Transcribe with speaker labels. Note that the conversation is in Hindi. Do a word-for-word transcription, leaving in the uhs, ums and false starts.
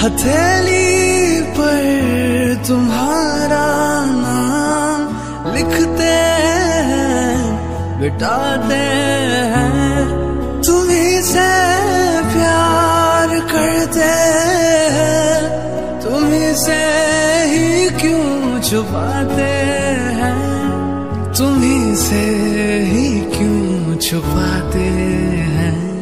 Speaker 1: हथेली पर तुम्हारा नाम लिखते हैं, मिटाते हैं। तुम्हीं से प्यार करते हैं, तुम्हीं से ही क्यों छुपाते हैं, तुम्हीं से ही क्यों छुपाते हैं।